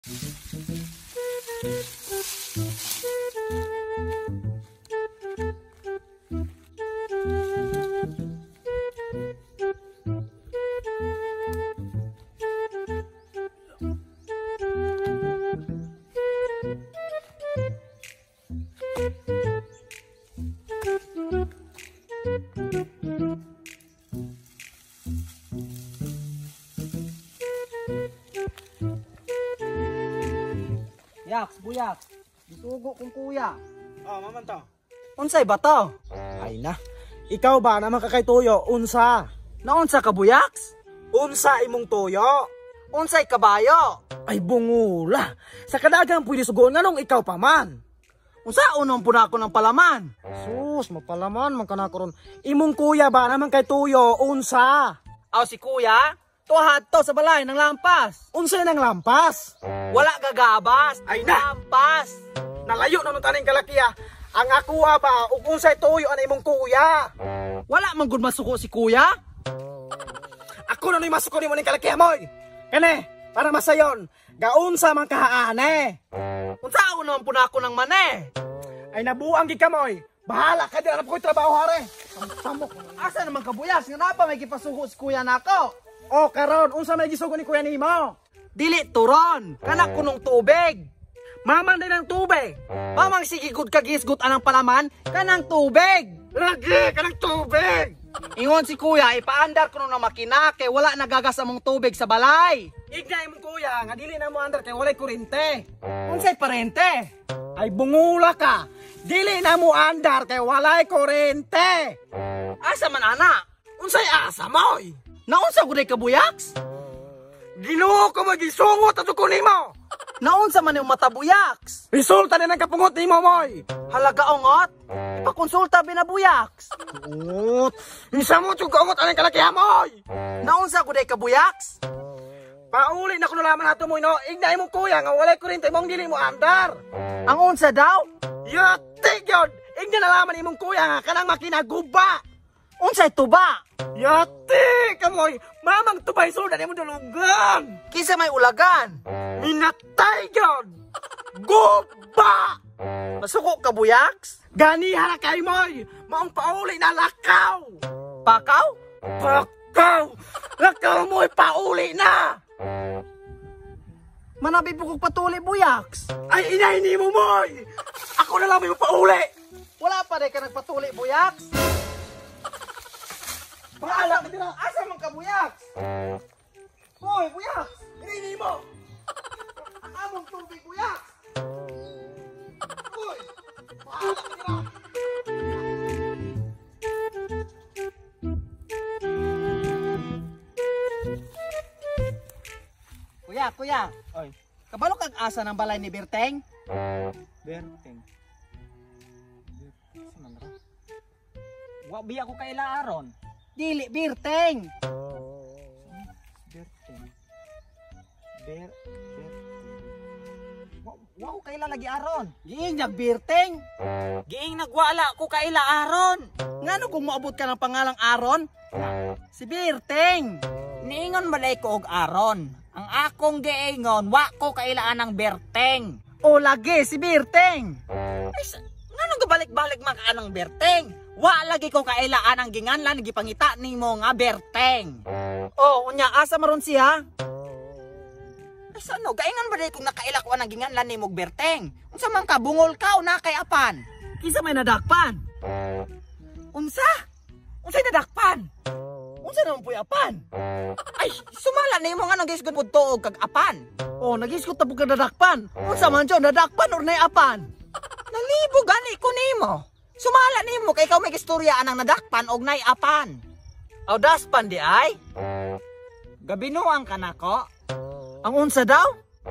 Yaks, buyak. Disugo kong kuya. Oh, maman to. Unsay ba to? Ay na. Ikaw ba naman kakay tuyo? Unsa? Naunsa ka buyaks? Unsa imong tuyo? Unsay kabayo? Ay bungula. Sa kadagang pwede sugoon nga nung ikaw pa man. Unsa unong puna ko ng palaman? Sus, mapalaman man ka na karon. Imong kuya ba naman kay tuyo? Unsa? Aw si kuya? Tuhad to sa balay ng lampas. Unsa nang lampas? Wala gagabas. Ay na. Lampas. Nalayo na nung taning kalakiya. Ang akuha ba ug unsay tuyo ana imong kuya? Wala man gud masuko si kuya. Ako na noy masuko nimo ning kalakiya moy. Kani, para masayon. Gaunsa man kahaane. Unsa unong puna ko ng mane? Ay nabuang gid ka moy. Bahala ka di ana ko trabaho hare. Samok. Asa naman ka buyas nga napa may gipasuko si kuya nako? O karon unsa may gisugo ni kuya nimo? Dili turon, kana kunong tubig. Maman din ang tubig. Mamang sigigod kagisgot anang palaman, kanang tubig. Lagi kanang tubig. Ingon si kuya, ipaandar ko na makina kay wala nagagas among tubig sa balay. Ignay mo kuya, nga dili na mo andar kay walay kuryente. Unsay parente? Ay bungula ka. Dili na mo andar kay walay kuryente. Asa man ana? Unsay asa moy? Naunsa gud ka buyaks? Ginoo ko magisungot ato ko nimo. Naunsa man yung mata buyaks? Resulta na ng kapungot nimo moy. Halaga ongot? Ipakonsulta binabuyaks. Ut, isa mo jud kaungot anang kalakiha moy. Naunsa gud ka buyaks? Pauli na kuno laman ato mo no. Ignay mo kuya nga walay kuryente mong dili mo andar. Ang unsa daw? Yati gyud. Ignay na laman imong kuya nga kanang makinaguba. Unsay tuba? Yati kamoy, mamang tubay suda nimo dulugan. Kisa may ulagan. Minatay gyud. Guba. Masuko ka buyaks? Gani hara kay moy, maong pauli na lakaw. Pakaw? Pakaw. Lakaw moy pauli na. Manabi po kong patuli buyaks. Ay inay nimo moy. Ako na lang may pauli. Wala pa rin ka nagpatuli buyaks. Paala ka dira. Asa man ka buyaks? Hoy buyaks. Inay nimo. Ang among tubig buyaks. Hoy. Paala ka dira. Kuya. Oy, Kabalo kag asa ng balay ni Berteng? Berteng. Saman ra. Wa biya ko kay Laaron. Dili Berteng. Berteng. Wa ko kay lagi Aron. Giing nag Berteng. Giing nagwala ko kay Laaron. Ngano kung moabot ka ng pangalang Aron? Si Berteng. Niingon balay ko og Aron. Ang akong giingon, wa ko kailaan ng Berteng. O lagi si Berteng. Ay, ngano gabalik-balik man ka anang Berteng? Wa lagi ko kailaan ang ginganlan gipangita nimo nga Berteng. O unya asa maron siya? Ay sano, gaingon ba day kung nakaila ko ang ginganlan nimo Berteng? Unsa man ka bungol ka o nakay apan? Kinsa may nadakpan? Unsa? Unsay nadakpan? Unsa naman puy apan? Ay, sumala nimo nga nagisgod pud tuog kag apan. O nagisgot ta pug nadakpan. Unsa man jud nadakpan or nay apan? Nalibo gani ko nimo. Sumala nimo kay ikaw may istorya anang nadakpan og nay apan. Aw daspan di ay? Gabinuang ka nako. Ang unsa daw?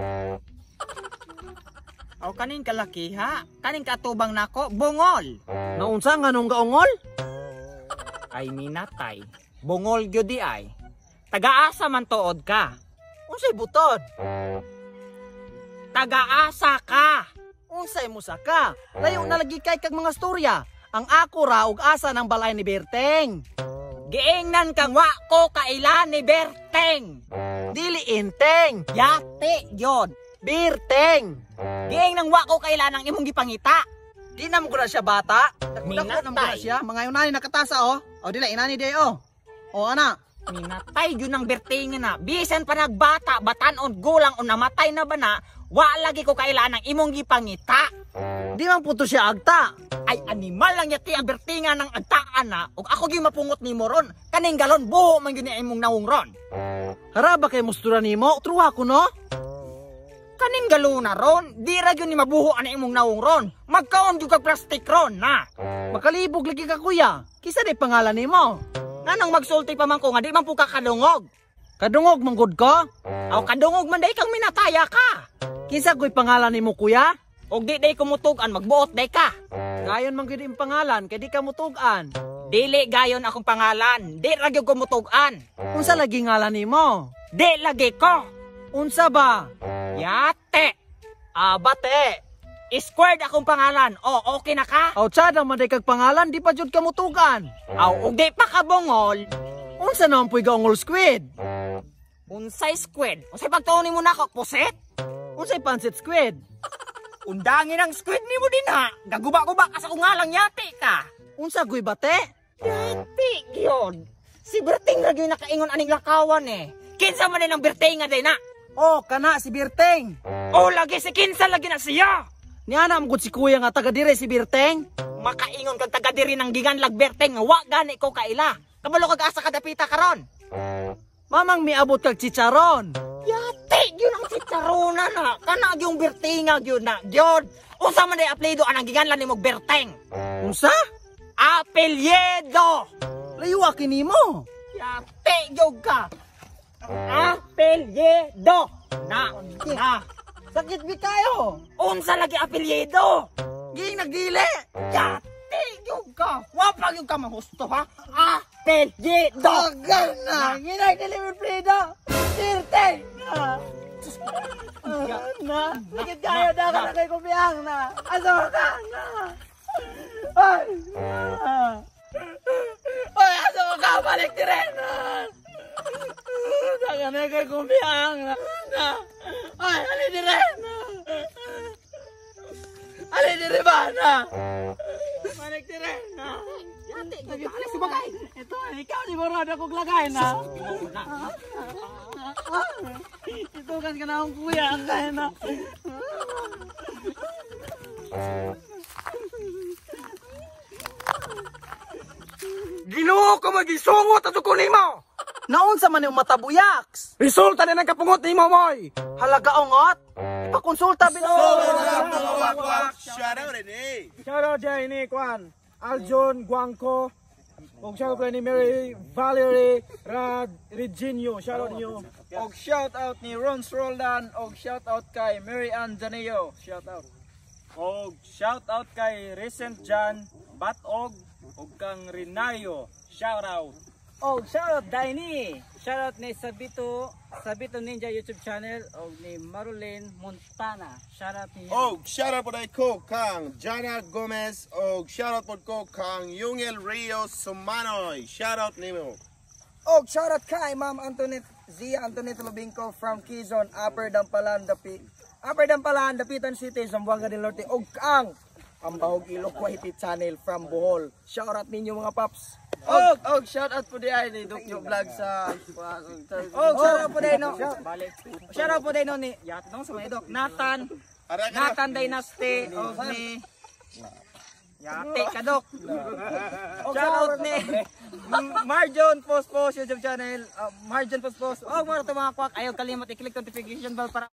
Aw kaning kalakiha, kaning katubang nako bungol. Naunsa nga nung gaungol? Ay minatay. Bungol gyud di ay. Tagaasa man tuod ka. Unsay butod? Tagaasa ka. Unsay mo saka? Layo na lagi kay kag mga storya. Ang ako ra og asa ng balay ni Berteng. Giingnan kang wa ko kailan ni Berteng. Dili inteng. Yate yon. Birteng. Giing nang wa ko kailanang imong gipangita. Di na mo ko na siya bata. Minatay. Dako na mo na siya. Mga yunani nakatasa oh. O dila inani day oh. O ana. Minatay yun ang bertingan na. Bisan pa nagbata, batanon, gulang o namatay na ba na, wa lagi ko kailanang imong gipangita. Di man puto siya agta. Ay animal lang yati ang bertingan ng agtaan na. Ug ako gyud mapungot nimo ron. Kaning galon buho man gyud ni imong nawong ron. Haraba kay mustura nimo. Truha ko no. Kaning galon na ron, di ra gyud ni mabuho ani imong nawong ron. Magkaon gyud kag plastic ron na. Makalibog lagi ka kuya. Kisa di pangalan nimo. Nanang magsulti pa man ko nga di man po ka kadungog. Kadungog manggod ko. Aw kadungog man day kang minataya ka. Kisa ko'y pangalan nimo kuya. Og di day kumutugan magbuot day ka. Gayon man gyud imong pangalan kay di ka mutugan. Dili gayon akong pangalan. Di ra gyud kumutugan. Unsa lagi ngalan nimo? Di lagi ko. Unsa ba? Yate. Bate. Squared akong pangalan. O okay na ka? Aw tsada man day kag pangalan di pa jud ka mutugan. Aw og di pa ka bungol. Unsa naman puy gaongol squid? Unsay squid? Unsay pagtuon mo na ako puset? Unsay pansit squid? Undangin ang squid nimo din ha. Gaguba-guba ka sa ungalang yate ka. Unsa guy bate? Yate gyud. Si Berting ra gyud nakaingon aning lakawan eh. Kinsa man din ang Berting nga day na? Oh, kana si Birteng. O lagi si kinsa lagi na siya. Niana mo gud si kuya nga taga dire si Birteng. Makaingon kag taga diri ng ginganlag Berteng nga wa gani ko kaila. Kabalo kag asa kadapita karon. Mamang miabot kag chicharon. Yate gyud ang chicharona na. Kana gyung Bertinga gyud na. Gyud. Unsa man day apelyido anang ginganlan nimo Berteng? Unsa? Apelyido. Layo kinimo. Yate gyud ka. Apelyido. Na. Sakit bi kayo. Unsa lagi apelyido? Ging nagdili. Yate gyud ka. Wa pa gyud ka mahusto ha. Apelyido. Tagal na. Ginay deliver Frida. Birteng. Na. Sakit kayo dapat na kay kumiyang na. Asa ka na. Ay. Ay, asa ka balik dire na. Tagal na kay kumiyang na. Ay, ali dire na. Ali dire ba na. Balik dire na. Yate gyud ka alis bagay. Ito, ikaw di mo rada kong lagay na. Ito kan ka na akong kuya. Kaya na. Ginoo ko magisungot at ko nimo. Naunsa man yung matabuyaks? Resulta na ng kapungot nimo moy. Halaga ongot? Ipakonsulta bino. Shoutout dyan ni Kwan, Aljon Guangco, og shoutout ni Mary Valerie Reginio, shoutout niyo. Og shoutout ni Rons Roldan, og shoutout kay Mary Ann Daneo, shoutout. Og shoutout kay Recent Jan Batog, og kang Rinayo, shoutout. Og shoutout Daini, shoutout ni Sabito Ninja YouTube channel, og ni Marulene Montana, shoutout niyo. Og shoutout po ko kang Jana Gomez og shoutout po ko kang Yungel Rio Sumanoy. Shoutout nimo. Og shoutout kay Ma'am Zia Antonette Lubingco from Quezon, Upper Dampalan, Dapitan City, Zamboanga del Norte, og kang Ambahog Iloquahiti channel from Bohol. Shoutout ninyo mga paps. Og shoutout po di ay ni Dukyo Vlog sa shoutout po di no. Shoutout po di no ni Yatnong sa mga Dok Nathan Dynasty og ni Yate Kadok. Shoutout ni Marjon Post YouTube channel. Marjon Post. Og mga kwak ayaw kalimot i-click notification bell para